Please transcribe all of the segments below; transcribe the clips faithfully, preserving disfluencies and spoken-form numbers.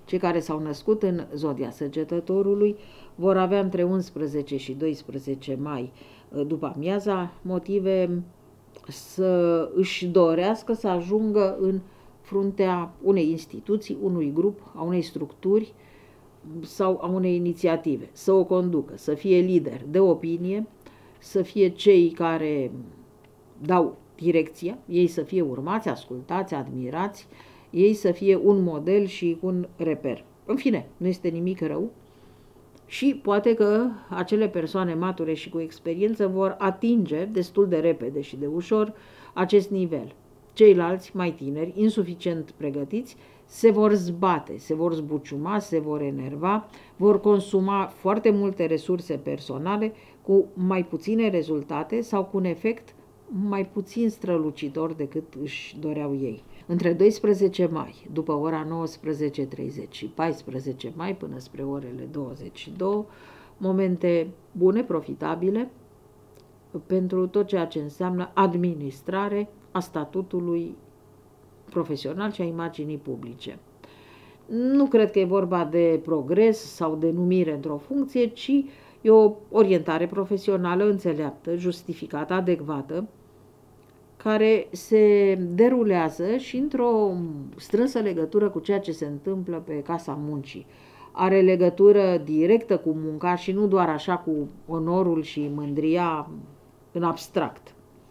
Cei care s-au născut în zodia Săgetătorului vor avea între unsprezece și doisprezece mai după amiaza motive să își dorească să ajungă în fruntea unei instituții, unui grup, a unei structuri sau a unei inițiative, să o conducă, să fie lider de opinie, să fie cei care dau direcția, ei să fie urmați, ascultați, admirați, ei să fie un model și un reper. În fine, nu este nimic rău și poate că acele persoane mature și cu experiență vor atinge destul de repede și de ușor acest nivel. Ceilalți, mai tineri, insuficient pregătiți, se vor zbate, se vor zbuciuma, se vor enerva, vor consuma foarte multe resurse personale cu mai puține rezultate sau cu un efect mai puțin strălucitor decât își doreau ei. Între doisprezece mai, după ora nouăsprezece treizeci și paisprezece mai până spre orele douăzeci și două, momente bune, profitabile pentru tot ceea ce înseamnă administrare a statutului profesional și a imaginii publice. Nu cred că e vorba de progres sau de numire într-o funcție, ci e o orientare profesională înțeleaptă, justificată, adecvată, care se derulează și într-o strânsă legătură cu ceea ce se întâmplă pe casa muncii. Are legătură directă cu munca și nu doar așa cu onorul și mândria în abstract.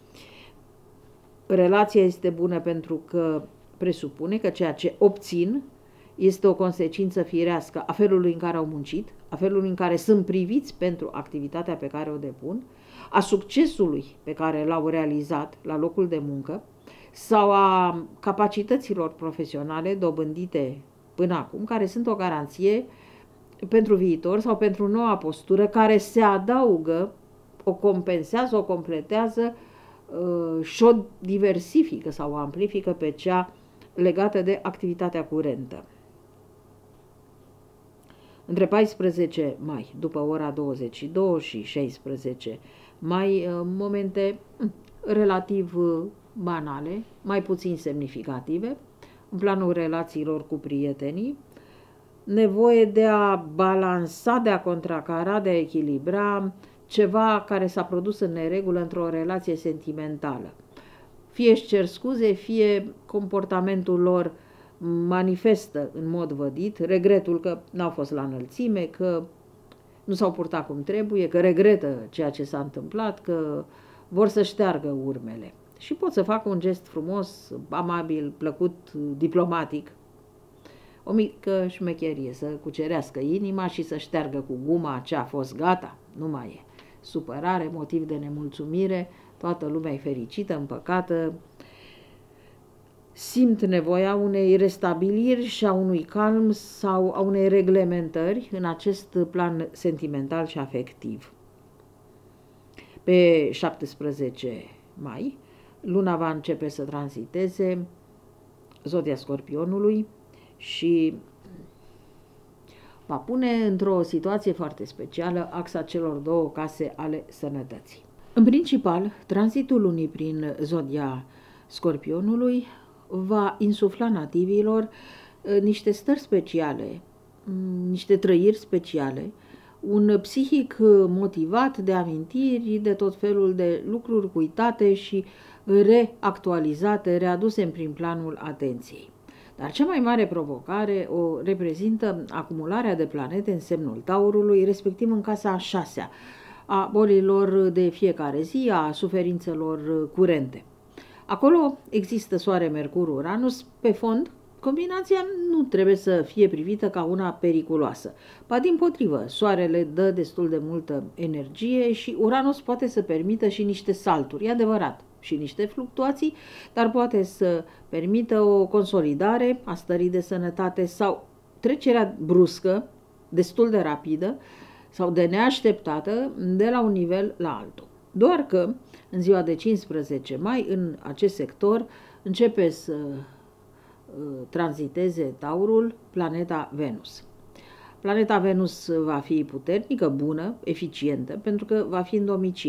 Relația este bună pentru că presupune că ceea ce obțin este o consecință firească a felului în care au muncit, a felului în care sunt priviți pentru activitatea pe care o depun, a succesului pe care l-au realizat la locul de muncă sau a capacităților profesionale dobândite până acum, care sunt o garanție pentru viitor sau pentru noua postură care se adaugă, o compensează, o completează și o diversifică sau o amplifică pe cea legată de activitatea curentă. Între paisprezece mai, după ora douăzeci și două și șaisprezece mai, momente relativ banale, mai puțin semnificative, în planul relațiilor cu prietenii, nevoie de a balansa, de a contracara, de a echilibra ceva care s-a produs în neregulă într-o relație sentimentală. Fie își cer scuze, fie comportamentul lor manifestă în mod vădit regretul că n-au fost la înălțime, că nu s-au purtat cum trebuie, că regretă ceea ce s-a întâmplat, că vor să șteargă urmele. Și pot să facă un gest frumos, amabil, plăcut, diplomatic, o mică șmecherie, să cucerească inima și să șteargă cu guma ce a fost gata, nu mai e. Supărare, motiv de nemulțumire, toată lumea e fericită, împăcată, simt nevoia unei restabiliri și a unui calm sau a unei reglementări în acest plan sentimental și afectiv. Pe șaptesprezece mai, luna va începe să tranziteze zodia Scorpionului și va pune într-o situație foarte specială axa celor două case ale sănătății. În principal, tranzitul lunii prin zodia Scorpionului va insufla nativilor niște stări speciale, niște trăiri speciale, un psihic motivat de amintiri, de tot felul de lucruri uitate și reactualizate, readuse în prim planul atenției. Dar cea mai mare provocare o reprezintă acumularea de planete în semnul Taurului, respectiv în casa a șasea, a bolilor de fiecare zi, a suferințelor curente. Acolo există Soare, Mercur, Uranus. Pe fond, combinația nu trebuie să fie privită ca una periculoasă. Ba dimpotrivă, Soarele dă destul de multă energie și Uranus poate să permită și niște salturi, e adevărat, și niște fluctuații, dar poate să permită o consolidare a stării de sănătate sau trecerea bruscă, destul de rapidă sau de neașteptată de la un nivel la altul. Doar că în ziua de cincisprezece mai, în acest sector, începe să tranziteze Taurul planeta Venus. Planeta Venus va fi puternică, bună, eficientă, pentru că va fi în domiciliu.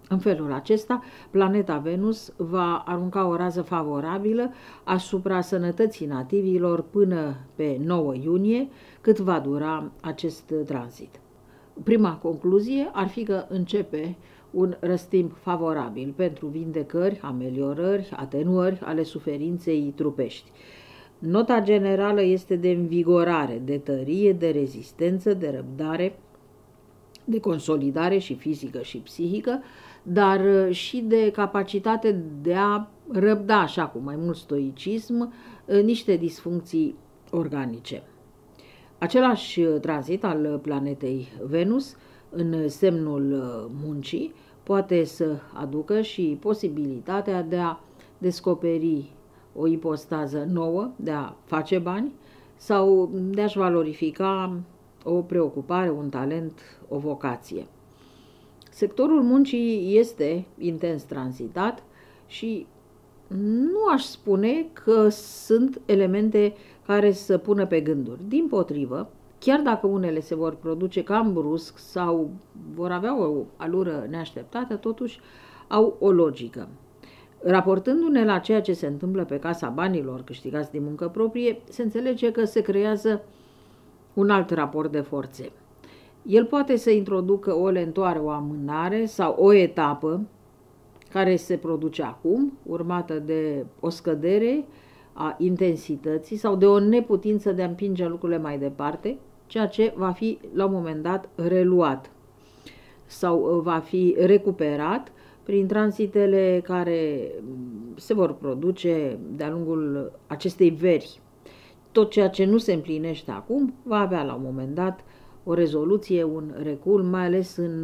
În felul acesta, planeta Venus va arunca o rază favorabilă asupra sănătății nativilor până pe nouă iunie, cât va dura acest tranzit. Prima concluzie ar fi că începe un răstimp favorabil pentru vindecări, ameliorări, atenuări ale suferinței trupești. Nota generală este de învigorare, de tărie, de rezistență, de răbdare, de consolidare și fizică și psihică, dar și de capacitate de a răbda, așa cu mai mult stoicism, niște disfuncții organice. Același tranzit al planetei Venus în semnul muncii poate să aducă și posibilitatea de a descoperi o ipostază nouă, de a face bani sau de a-și valorifica o preocupare, un talent, o vocație. Sectorul muncii este intens tranzitat și nu aș spune că sunt elemente care să pună pe gânduri. Dimpotrivă, chiar dacă unele se vor produce cam brusc sau vor avea o alură neașteptată, totuși au o logică. Raportându-ne la ceea ce se întâmplă pe casa banilor câștigați din muncă proprie, se înțelege că se creează un alt raport de forțe. El poate să introducă o lentoare, o amânare sau o etapă care se produce acum, urmată de o scădere a intensității sau de o neputință de a împinge lucrurile mai departe, ceea ce va fi la un moment dat reluat sau va fi recuperat prin tranzitele care se vor produce de-a lungul acestei veri. Tot ceea ce nu se împlinește acum va avea la un moment dat o rezoluție, un recul, mai ales în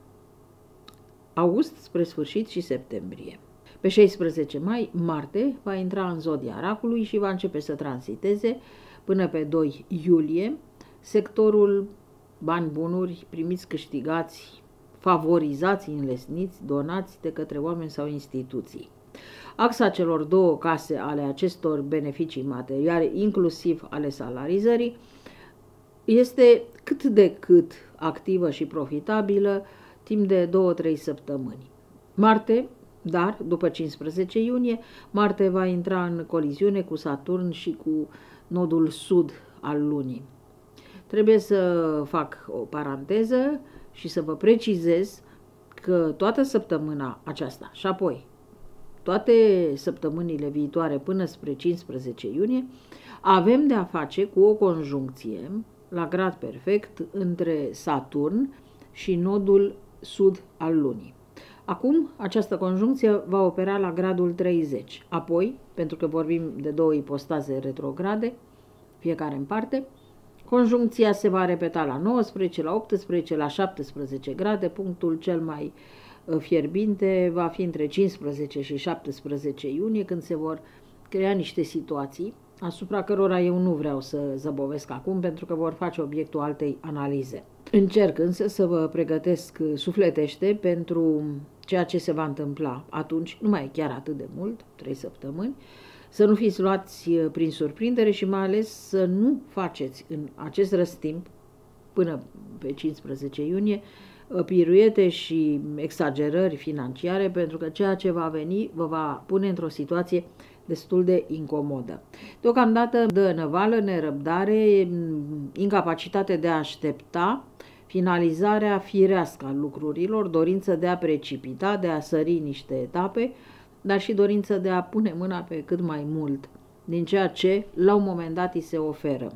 august, spre sfârșit, și septembrie. Pe șaisprezece mai, Marte va intra în zodia Racului și va începe să tranziteze până pe doi iulie sectorul bani, bunuri, primiți, câștigați, favorizați, înlesniți, donați de către oameni sau instituții. Axa celor două case ale acestor beneficii materiale, inclusiv ale salarizării, este cât de cât activă și profitabilă timp de două-trei săptămâni. Marte, dar după cincisprezece iunie, Marte va intra în coliziune cu Saturn și cu nodul sud al lunii. Trebuie să fac o paranteză și să vă precizez că toată săptămâna aceasta și apoi toate săptămânile viitoare până spre cincisprezece iunie avem de a face cu o conjuncție la grad perfect între Saturn și nodul sud al lunii. Acum, această conjuncție va opera la gradul treizeci. Apoi, pentru că vorbim de două ipostaze retrograde, fiecare în parte, conjuncția se va repeta la nouăsprezece, la optsprezece, la șaptesprezece grade. Punctul cel mai fierbinte va fi între cincisprezece și șaptesprezece iunie, când se vor crea niște situații asupra cărora eu nu vreau să zăbovesc acum, pentru că vor face obiectul altei analize. Încerc însă să vă pregătesc sufletește pentru ceea ce se va întâmpla atunci, nu mai e chiar atât de mult, trei săptămâni, să nu fiți luați prin surprindere și mai ales să nu faceți în acest răstimp, până pe cincisprezece iunie, piruete și exagerări financiare, pentru că ceea ce va veni vă va pune într-o situație destul de incomodă. Deocamdată dă năvală, nerăbdare, incapacitate de a aștepta finalizarea firească a lucrurilor, dorință de a precipita, de a sări niște etape, dar și dorință de a pune mâna pe cât mai mult din ceea ce la un moment dat îi se oferă.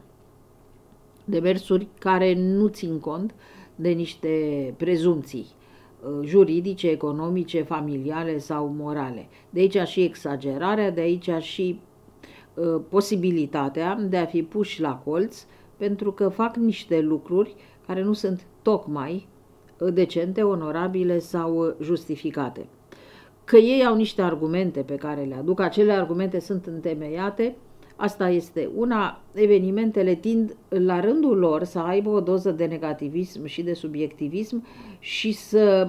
Demersuri care nu țin cont de niște prezumții juridice, economice, familiale sau morale. De aici și exagerarea, de aici și uh, posibilitatea de a fi puși la colț, pentru că fac niște lucruri care nu sunt tocmai decente, onorabile sau justificate. Că ei au niște argumente pe care le aduc, acele argumente sunt întemeiate, asta este una. Evenimentele tind la rândul lor să aibă o doză de negativism și de subiectivism și să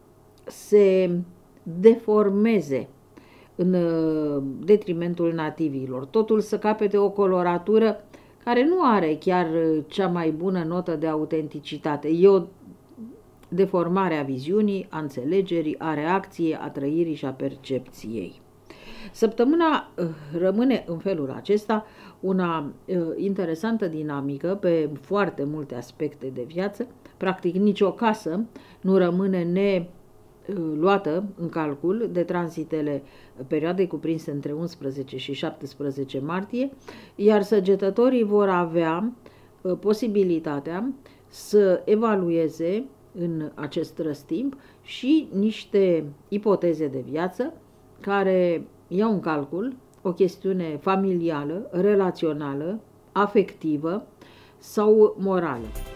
se deformeze în detrimentul nativilor. Totul să capete o coloratură care nu are chiar cea mai bună notă de autenticitate. E o, deformarea viziunii, a înțelegerii, a reacției, a trăirii și a percepției. Săptămâna rămâne în felul acesta una interesantă dinamică pe foarte multe aspecte de viață. Practic nicio casă nu rămâne neluată în calcul de tranzitele perioadei cuprinse între unsprezece și șaptesprezece martie, iar săgetătorii vor avea posibilitatea să evalueze în acest răstimp și niște ipoteze de viață care iau în calcul o chestiune familială, relațională, afectivă sau morală.